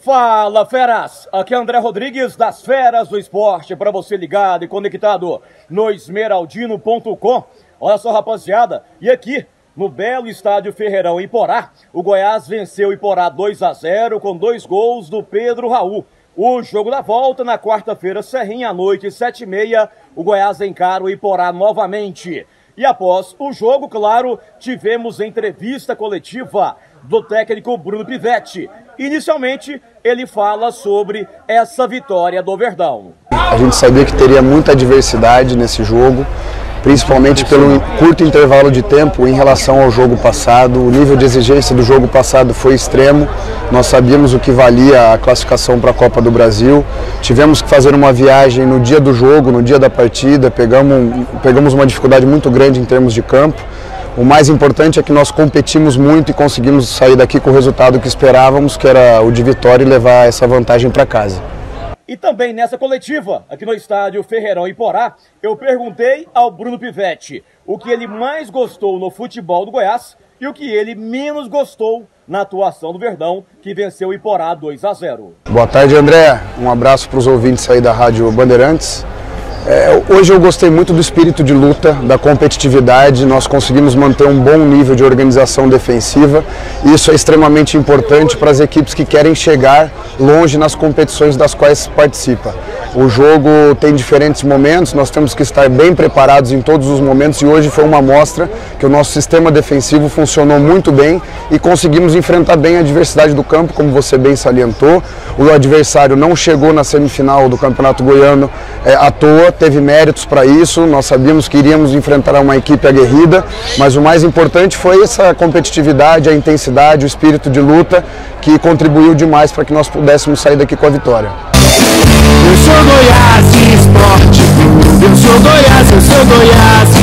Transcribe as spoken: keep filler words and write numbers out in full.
Fala, feras! Aqui é André Rodrigues das Feras do Esporte, para você ligado e conectado no esmeraldino ponto com. Olha só, rapaziada, e aqui no belo estádio Ferreirão, em Iporá, o Goiás venceu o Iporá dois a zero com dois gols do Pedro Raul. O jogo da volta na quarta-feira, Serrinha, à noite, sete e meia, o Goiás encara o Iporá novamente. E após o jogo, claro, tivemos entrevista coletiva do técnico Bruno Pivetti. Inicialmente, ele fala sobre essa vitória do Verdão. A gente sabia que teria muita adversidade nesse jogo, principalmente pelo curto intervalo de tempo em relação ao jogo passado. O nível de exigência do jogo passado foi extremo. Nós sabíamos o que valia a classificação para a Copa do Brasil. Tivemos que fazer uma viagem no dia do jogo, no dia da partida. Pegamos, pegamos uma dificuldade muito grande em termos de campo. O mais importante é que nós competimos muito e conseguimos sair daqui com o resultado que esperávamos, que era o de vitória, e levar essa vantagem para casa. E também nessa coletiva, aqui no estádio Ferreirão Iporá, eu perguntei ao Bruno Pivetti o que ele mais gostou no futebol do Goiás e o que ele menos gostou na atuação do Verdão, que venceu o Iporá dois a zero. Boa tarde, André. Um abraço para os ouvintes aí da Rádio Bandeirantes. É, hoje eu gostei muito do espírito de luta, da competitividade. Nós conseguimos manter um bom nível de organização defensiva. Isso é extremamente importante para as equipes que querem chegar longe nas competições das quais participa. O jogo tem diferentes momentos, nós temos que estar bem preparados em todos os momentos, e hoje foi uma amostra que o nosso sistema defensivo funcionou muito bem e conseguimos enfrentar bem a adversidade do campo, como você bem salientou. O adversário não chegou na semifinal do Campeonato Goiano é, à toa, teve méritos para isso. Nós sabíamos que iríamos enfrentar uma equipe aguerrida, mas o mais importante foi essa competitividade, a intensidade, o espírito de luta, que contribuiu demais para que nós pudéssemos sair daqui com a vitória. Eu sou Goiás Esporte Clube, eu sou Goiás, eu sou Goiás.